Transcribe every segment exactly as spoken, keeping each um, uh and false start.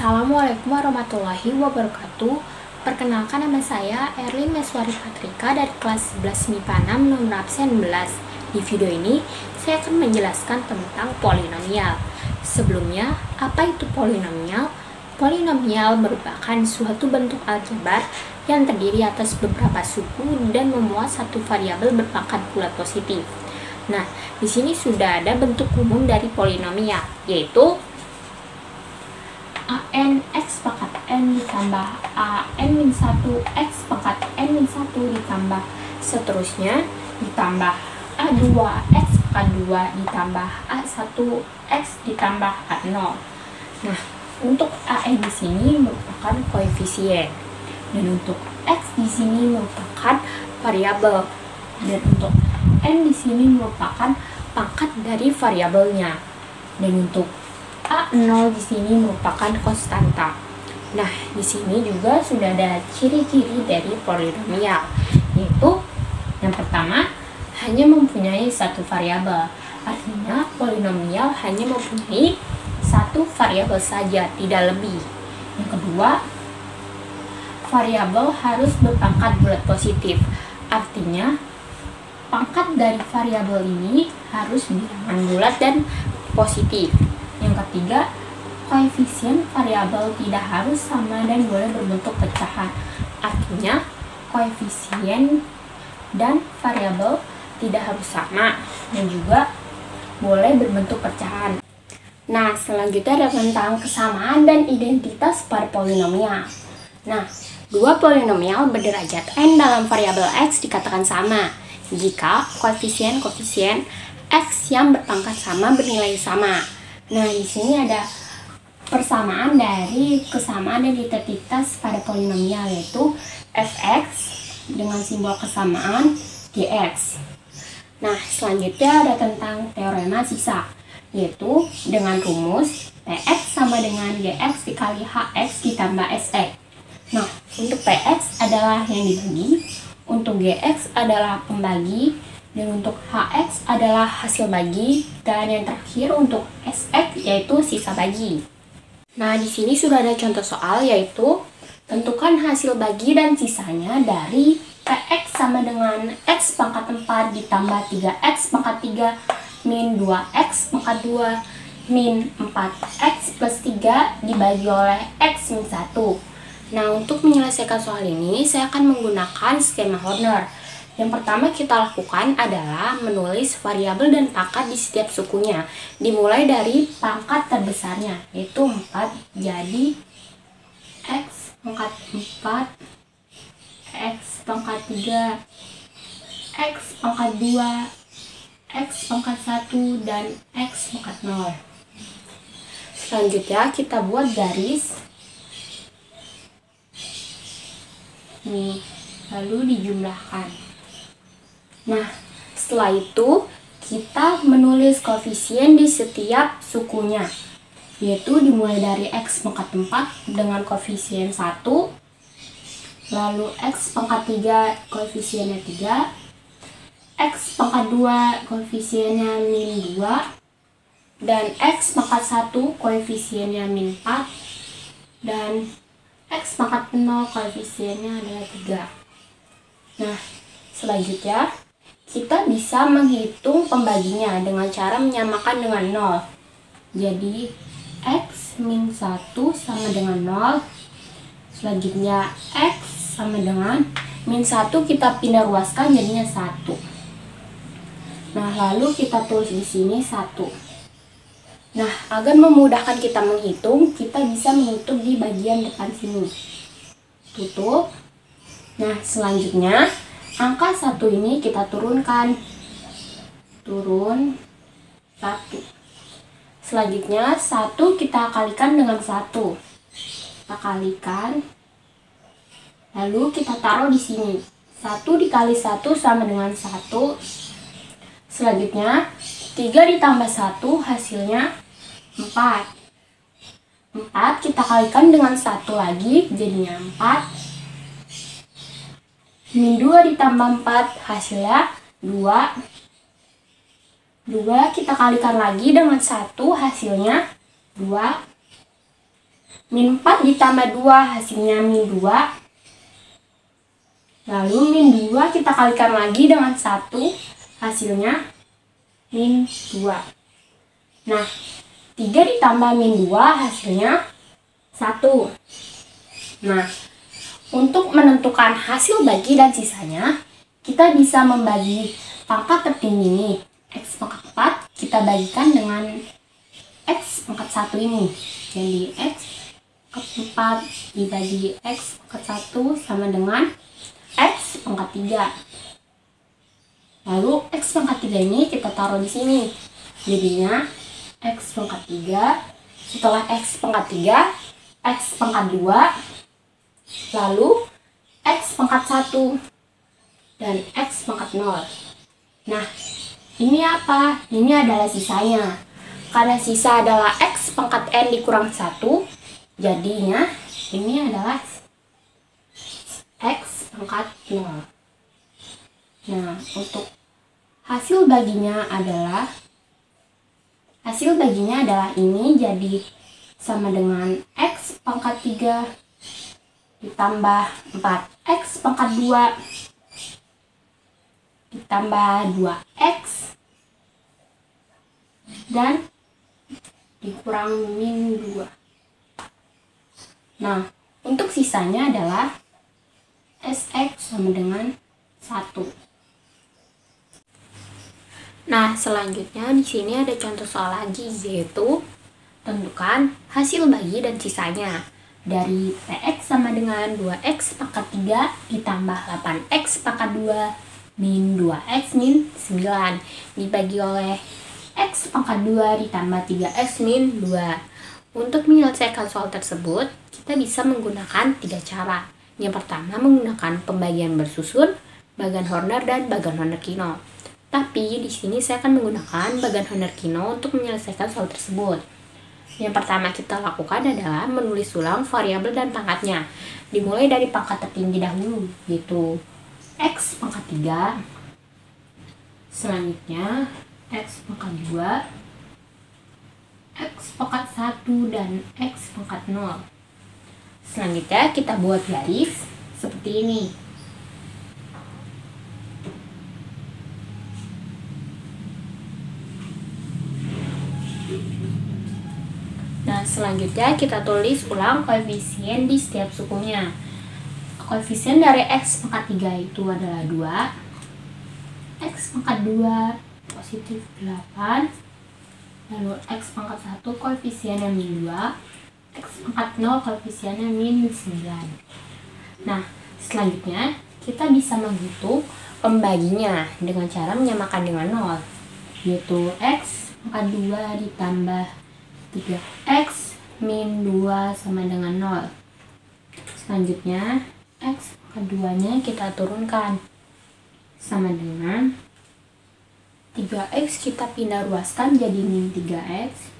Assalamualaikum warahmatullahi wabarakatuh. Perkenalkan, nama saya Erlin Meswari Patrika dari kelas sebelas M I P A enam nomor absen enam belas. Di video ini saya akan menjelaskan tentang polinomial. Sebelumnya, apa itu polinomial? Polinomial merupakan suatu bentuk aljabar yang terdiri atas beberapa suku dan memuat satu variabel berpangkat bulat positif. Nah, di sini sudah ada bentuk umum dari polinomial, yaitu an x pangkat n ditambah an min satu x pangkat n min satu ditambah seterusnya ditambah a dua x pangkat dua ditambah a satu x ditambah a nol. Nah, untuk an di sini merupakan koefisien dan untuk x di sini merupakan variabel dan untuk n di sini merupakan pangkat dari variabelnya dan untuk a nol di sini merupakan konstanta. Nah, di sini juga sudah ada ciri-ciri dari polinomial, yaitu yang pertama, hanya mempunyai satu variabel. Artinya, polinomial hanya mempunyai satu variabel saja, tidak lebih. Yang kedua, variabel harus berpangkat bulat positif. Artinya, pangkat dari variabel ini harus bilangan bulat dan positif. Yang ketiga, koefisien variabel tidak harus sama dan boleh berbentuk pecahan. Artinya, koefisien dan variabel tidak harus sama dan juga boleh berbentuk pecahan. Nah, selanjutnya ada tentang kesamaan dan identitas pada polinomial. Nah, dua polinomial berderajat n dalam variabel x dikatakan sama jika koefisien-koefisien x yang berpangkat sama bernilai sama. Nah, di sini ada persamaan dari kesamaan dan identitas pada polinomial, yaitu f(x) dengan simbol kesamaan gx. Nah, selanjutnya ada tentang teorema sisa, yaitu dengan rumus px sama dengan gx dikali hx ditambah sx. Nah, untuk px adalah yang dibagi, untuk gx adalah pembagi, dan untuk hx adalah hasil bagi, dan yang terakhir untuk sx yaitu sisa bagi. Nah, di sini sudah ada contoh soal, yaitu tentukan hasil bagi dan sisanya dari px sama dengan x pangkat empat ditambah tiga x pangkat tiga min dua x pangkat dua min empat x plus tiga dibagi oleh x min satu. Nah, untuk menyelesaikan soal ini saya akan menggunakan skema Horner. Yang pertama kita lakukan adalah menulis variabel dan pangkat di setiap sukunya. Dimulai dari pangkat terbesarnya, yaitu empat. Jadi, x pangkat empat, x pangkat tiga, x pangkat dua, x pangkat satu, dan x pangkat nol. Selanjutnya kita buat garis. Nih, lalu dijumlahkan. Nah, setelah itu kita menulis koefisien di setiap sukunya, yaitu dimulai dari x pangkat empat dengan koefisien satu, lalu x pangkat tiga koefisiennya tiga, x pangkat dua koefisiennya min dua, dan x pangkat satu koefisiennya min empat, dan x pangkat nol koefisiennya adalah tiga. Nah, selanjutnya kita bisa menghitung pembaginya dengan cara menyamakan dengan nol. Jadi, x min satu sama dengan nol. Selanjutnya, x sama dengan min satu kita pindah ruaskan jadinya satu. Nah, lalu kita tulis di sini satu. Nah, agar memudahkan kita menghitung, kita bisa menghitung di bagian depan sini. Tutup. Nah, selanjutnya angka satu ini kita turunkan. Turun satu. Selanjutnya satu kita kalikan dengan satu. Kita kalikan. Lalu kita taruh di sini. satu dikali satu sama dengan satu. Selanjutnya tiga ditambah satu hasilnya empat. empat kita kalikan dengan satu lagi jadinya empat. Min dua ditambah empat hasilnya dua. dua kita kalikan lagi dengan satu hasilnya dua. Min empat ditambah dua hasilnya min dua. Lalu min dua kita kalikan lagi dengan satu, hasilnya min dua. Nah, tiga ditambah min dua hasilnya satu. Nah, untuk menentukan hasil bagi dan sisanya, kita bisa membagi pangkat tertinggi ini, X pangkat empat, kita bagikan dengan X pangkat satu ini. Jadi, X pangkat empat dibagi X pangkat satu sama dengan X pangkat tiga. Lalu X pangkat tiga ini kita taruh di sini. Jadinya X pangkat tiga, setelah X pangkat tiga, X pangkat dua, lalu X pangkat satu, dan X pangkat nol. Nah, ini apa? Ini adalah sisanya. Karena sisa adalah X pangkat N dikurang satu, jadinya ini adalah X pangkat nol. Nah, untuk hasil baginya adalah hasil baginya adalah ini, jadi sama dengan X pangkat tiga ditambah empat X pangkat dua ditambah dua X dan dikurang min dua. Nah, untuk sisanya adalah S X sama dengan satu. Nah, selanjutnya di sini ada contoh soal lagi, yaitu tentukan hasil bagi dan sisanya dari P X sama dengan dua X pangkat tiga ditambah delapan X pangkat dua min dua X min sembilan dibagi oleh X pangkat dua ditambah tiga X min dua. Untuk menyelesaikan soal tersebut, kita bisa menggunakan tiga cara. Yang pertama, menggunakan pembagian bersusun, bagan Horner, dan bagan Horner-Kino. Tapi di sini saya akan menggunakan bagan Horner-Kino untuk menyelesaikan soal tersebut. Yang pertama kita lakukan adalah menulis ulang variabel dan pangkatnya. Dimulai dari pangkat tertinggi dahulu, yaitu X pangkat tiga. Selanjutnya X pangkat dua, X pangkat satu, dan X pangkat nol. Selanjutnya kita buat garis seperti ini. Nah, selanjutnya kita tulis ulang koefisien di setiap sukunya. Koefisien dari X pangkat tiga itu adalah dua, X pangkat dua positif delapan, lalu X pangkat satu koefisiennya min dua, X pangkat nol koefisiennya min sembilan. Nah, selanjutnya kita bisa menghitung pembaginya dengan cara menyamakan dengan nol, yaitu X pangkat dua ditambah tiga X min dua sama dengan nol. Selanjutnya X pangkat dua nya kita turunkan sama dengan tiga X kita pindah ruaskan jadi min tiga X,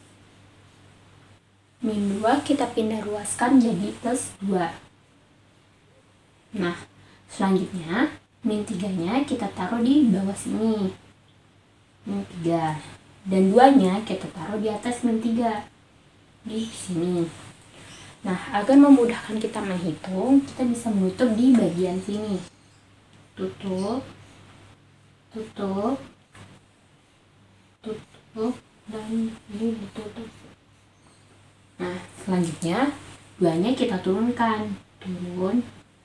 min dua kita pindah ruaskan jadi plus dua. Nah, selanjutnya min tiga nya kita taruh di bawah sini, min tiga, dan dua nya kita taruh di atas min tiga di sini. Nah, agar memudahkan kita menghitung, kita bisa menutup di bagian sini. Tutup, tutup, tutup, dan ini ditutup. Nah, selanjutnya dua nya kita turunkan, turun.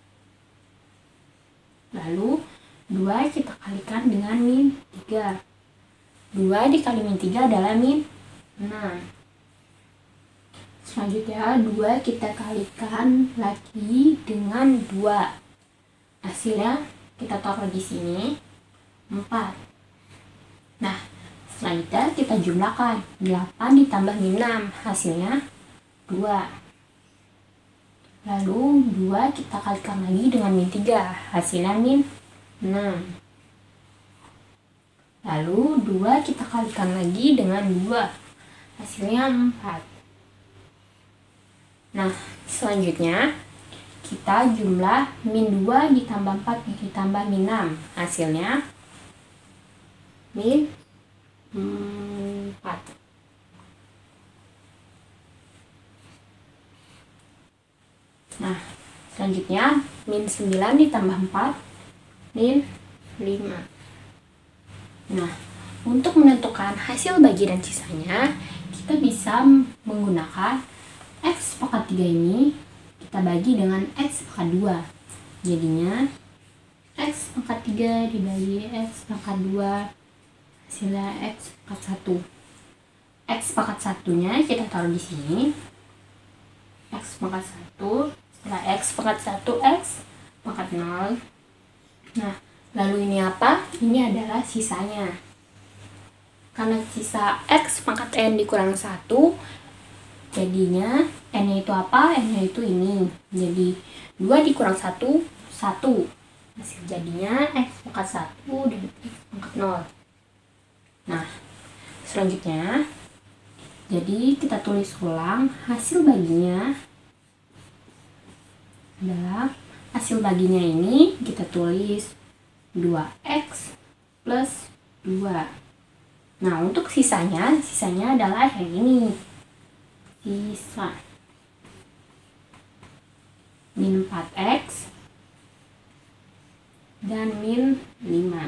Lalu dua kita kalikan dengan min tiga. dua dikali min tiga adalah min enam. Selanjutnya dua kita kalikan lagi dengan dua. Hasilnya kita taruh di sini empat. Nah, selanjutnya kita jumlahkan delapan ditambah min enam, hasilnya dua. Lalu dua kita kalikan lagi dengan min tiga, hasilnya min enam. Lalu dua kita kalikan lagi dengan dua, hasilnya empat. Nah, selanjutnya kita jumlah min dua ditambah empat ditambah min enam, hasilnya min empat. Selanjutnya, min sembilan ditambah empat, min lima. Nah, untuk menentukan hasil bagi dan sisanya, kita bisa menggunakan X pangkat tiga ini, kita bagi dengan X pangkat dua. Jadinya, X pangkat tiga dibagi X pangkat dua, hasilnya X pangkat satu. X pangkat satunya kita taruh di sini. X pangkat satu, setelah X pangkat satu, X pangkat nol. Nah, lalu ini apa? Ini adalah sisanya. Karena sisa X pangkat N dikurang satu, jadinya N-nya itu apa? N-nya itu ini. Jadi, dua dikurang satu, satu. Hasil jadinya X pangkat satu dan X pangkat nol. Nah, selanjutnya, jadi kita tulis ulang hasil baginya adalah, hasil baginya ini kita tulis dua X plus dua. Nah, untuk sisanya, sisanya adalah yang ini. Sisa min empat X dan min lima.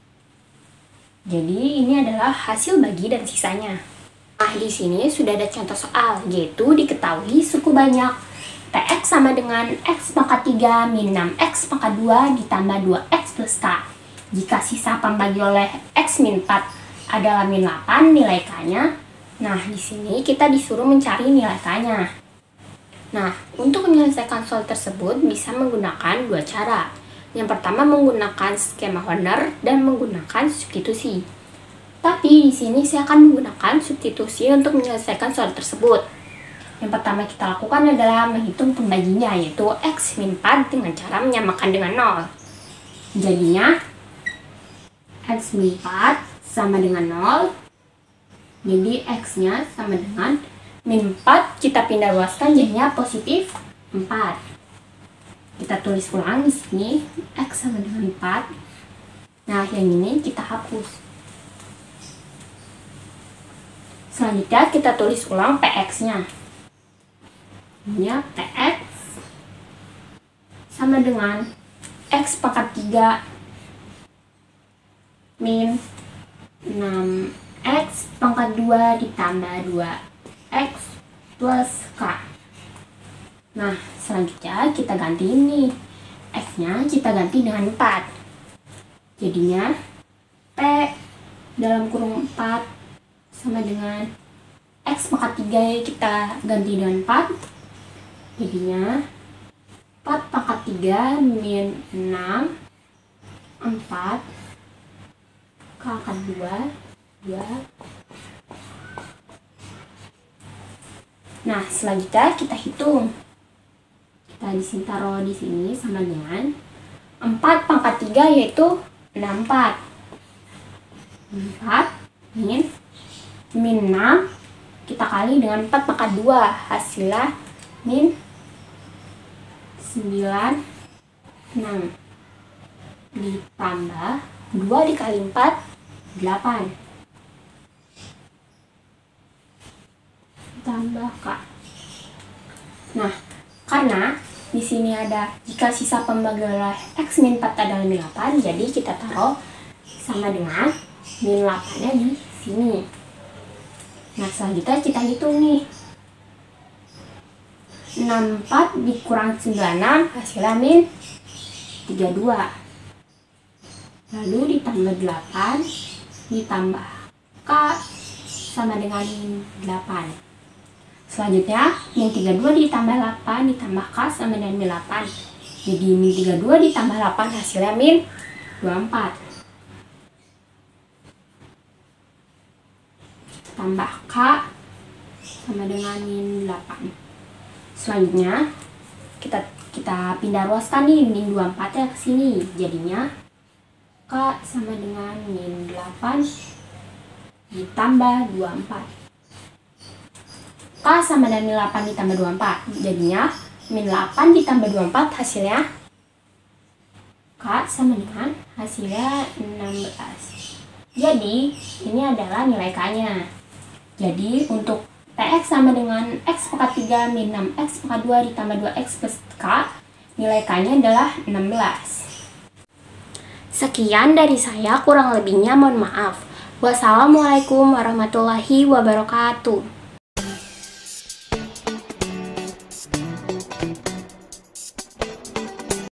Jadi, ini adalah hasil bagi dan sisanya. Nah, di sini sudah ada contoh soal, yaitu diketahui suku banyak T X sama dengan X pangkat tiga min enam X pangkat dua ditambah dua X plus K. Jika sisa pembagi oleh X min empat adalah min delapan, nilai K-nya. Nah, di sini kita disuruh mencari nilai K-nya. Nah, untuk menyelesaikan soal tersebut bisa menggunakan dua cara. Yang pertama menggunakan skema Horner dan menggunakan substitusi. Tapi di sini saya akan menggunakan substitusi untuk menyelesaikan soal tersebut. Yang pertama kita lakukan adalah menghitung pembaginya, yaitu X min empat dengan cara menyamakan dengan nol. Jadinya X min empat sama dengan nol. Jadi X-nya sama dengan min empat, kita pindah ruaskan jadinya positif empat. Kita tulis ulang di sini X sama dengan empat. Nah, yang ini kita hapus. Selanjutnya kita tulis ulang P X-nya. Ini P X sama dengan X pangkat tiga min enam X pangkat dua ditambah dua X plus K. Nah, selanjutnya kita ganti ini. X-nya kita ganti dengan empat. Jadinya P dalam kurung empat sama dengan X pangkat tiga kita ganti dengan empat. Jadinya empat pangkat tiga min enam, empat, K pangkat dua, dua. Nah, selanjutnya kita hitung. Kita di sini taruh di sini sama dengan empat pangkat tiga, yaitu enam puluh empat. empat min min enam kita kali dengan empat pangkat dua, hasilnya min sembilan puluh enam ditambah dua dikali empat, delapan. Tambah K. Nah, karena di sini ada jika sisa pembagi oleh X min empat adalah min delapan, jadi kita taruh sama dengan min delapan-nya di sini. Nah, selanjutnya kita hitung nih. enam puluh empat dikurang sembilan puluh enam hasilnya min tiga puluh dua. Lalu ditambah delapan ditambah K sama dengan min delapan. Selanjutnya, min tiga puluh dua ditambah delapan ditambah K sama dengan min delapan. Jadi, min tiga puluh dua ditambah delapan hasilnya min dua puluh empat. Tambah K sama dengan min delapan. Selanjutnya, kita kita pindah ruaskan nih min dua puluh empat ya ke sini. Jadinya, K sama dengan min delapan ditambah dua puluh empat. K sama dengan min delapan ditambah dua puluh empat. Jadinya min delapan ditambah dua puluh empat hasilnya K sama dengan hasilnya enam belas. Jadi ini adalah nilai K-nya. Jadi untuk P X sama dengan X pangkat tiga min enam X pangkat dua ditambah dua X plus K, nilai K-nya adalah enam belas. Sekian dari saya, kurang lebihnya mohon maaf. Wassalamualaikum warahmatullahi wabarakatuh.